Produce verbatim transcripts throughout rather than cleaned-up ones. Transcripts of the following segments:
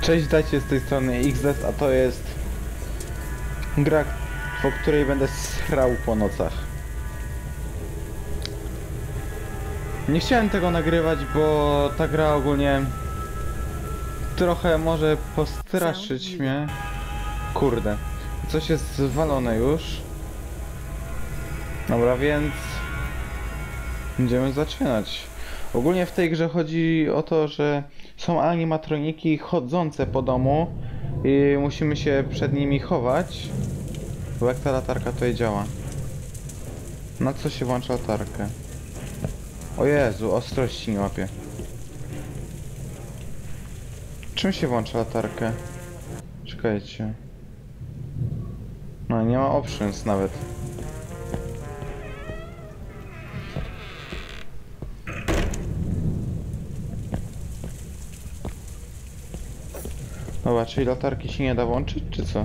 Cześć, dajcie z tej strony X D, a to jest gra, po której będę srał po nocach. Nie chciałem tego nagrywać, bo ta gra ogólnie trochę może postraszyć mnie. Kurde, coś jest zwalone już. Dobra, więc będziemy zaczynać. Ogólnie w tej grze chodzi o to, że są animatroniki chodzące po domu i musimy się przed nimi chować, bo jak ta latarka to jej działa. Na co się włącza latarkę? O Jezu, ostrości nie łapie. Czym się włącza latarkę? Czekajcie. No nie ma options nawet. Dobra, czyli latarki się nie da włączyć, czy co?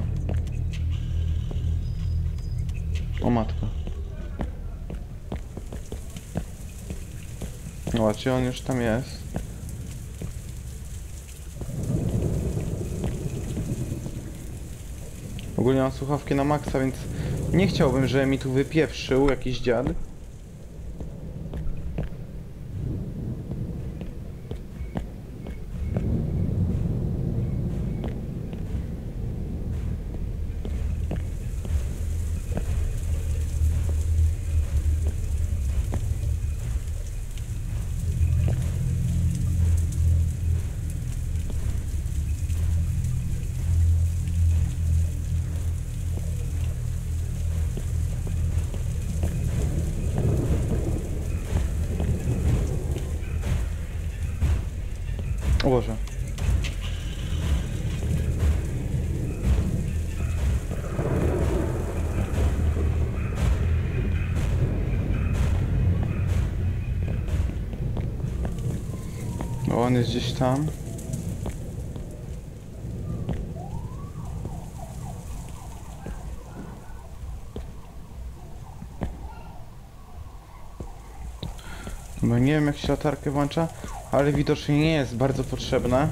O matko. Dobra, czy on już tam jest? Ogólnie mam słuchawki na maksa, więc nie chciałbym, żeby mi tu wypieprzył jakiś dziad. O Boże. O, on jest gdzieś tam. Bo nie wiem, jak się latarkę włącza, ale widocznie nie jest bardzo potrzebna.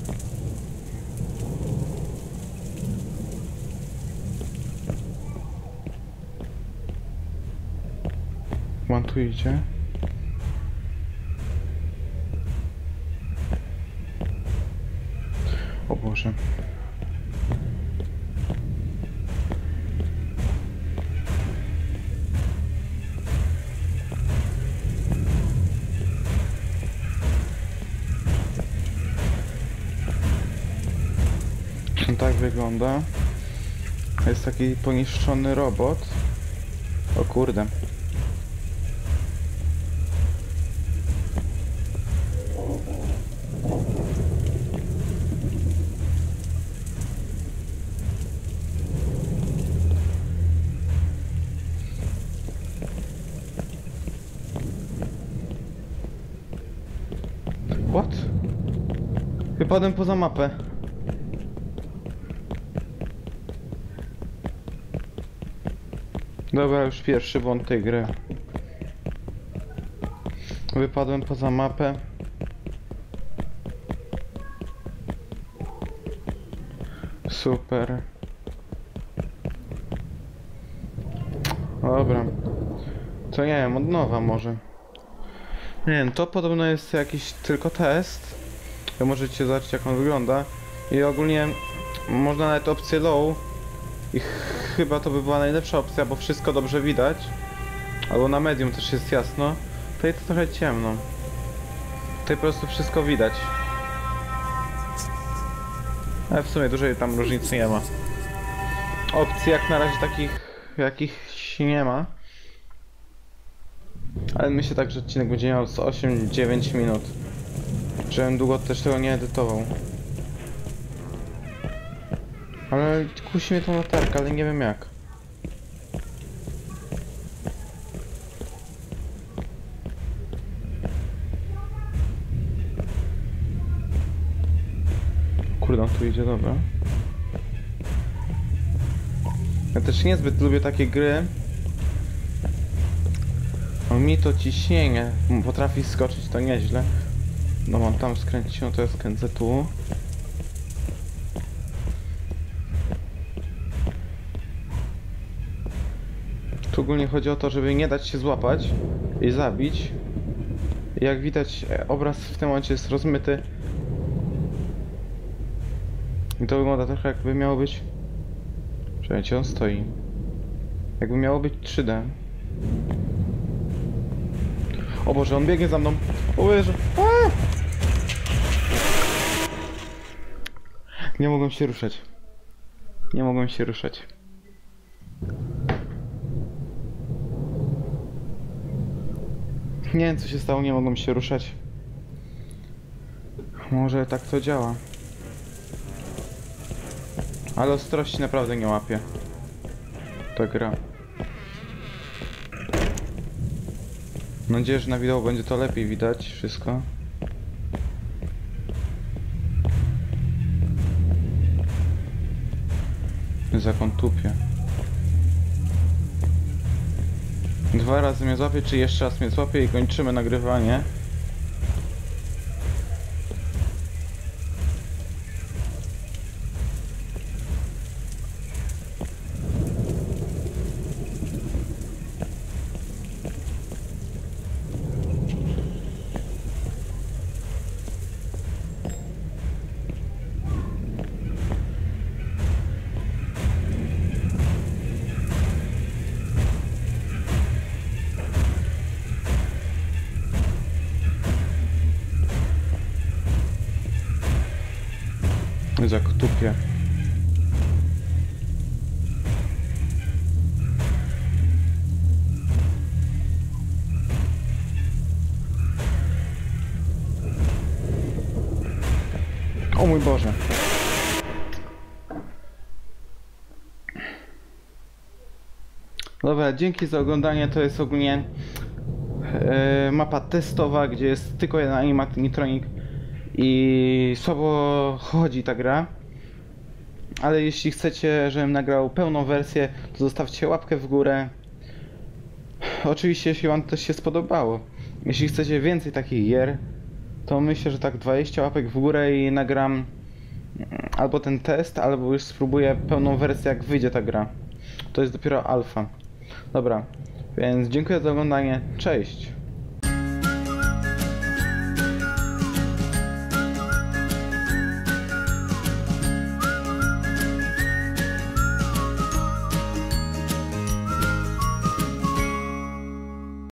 On tu idzie. O Boże. Tak wygląda. Jest taki poniszczony robot. O kurde. What? Wypadłem poza mapę. Dobra, już pierwszy błąd tej gry. Wypadłem poza mapę. Super. Dobra. To nie wiem, od nowa może. Nie wiem, to podobno jest jakiś tylko test. Wy możecie zobaczyć, jak on wygląda. I ogólnie można nawet opcję low. I chyba to by była najlepsza opcja, bo wszystko dobrze widać. Albo na medium też jest jasno. Tutaj to trochę ciemno. Tutaj po prostu wszystko widać. Ale w sumie dużej tam różnicy nie ma. Opcji jak na razie takich jakich nie ma. Ale myślę tak, że odcinek będzie miał z osiem dziewięć minut. Żebym długo też tego nie edytował. Ale kusi mnie tą latarkę, ale nie wiem jak. Kurde, on tu idzie, dobra. Ja też niezbyt lubię takie gry. No mi to ciśnienie potrafi skoczyć, to nieźle. No mam tam skręcić, no to ja skręcę tu. Tu ogólnie chodzi o to, żeby nie dać się złapać i zabić. Jak widać, obraz w tym momencie jest rozmyty. I to wygląda trochę jakby miało być... Przecież on stoi. Jakby miało być trzy D. O Boże, on biegnie za mną. O Jezu. Aaa! Nie mogłem się ruszać. Nie mogłem się ruszać. Nie wiem co się stało, nie mogłem się ruszać. Może tak to działa. Ale ostrości naprawdę nie łapie. Ta gra. Mam nadzieję, że na wideo będzie to lepiej widać wszystko. Jak tupie. Dwa razy mnie złapie, czy jeszcze raz mnie złapie i kończymy nagrywanie. Jak tupie. O mój Boże. Dobra, dzięki za oglądanie. To jest ogólnie e, mapa testowa, gdzie jest tylko jeden animatronic i słabo chodzi ta gra. Ale jeśli chcecie, żebym nagrał pełną wersję, to zostawcie łapkę w górę. Oczywiście, jeśli wam też się spodobało. Jeśli chcecie więcej takich gier, to myślę, że tak dwadzieścia łapek w górę i nagram albo ten test, albo już spróbuję pełną wersję, jak wyjdzie ta gra. To jest dopiero alfa. Dobra, więc dziękuję za oglądanie. Cześć!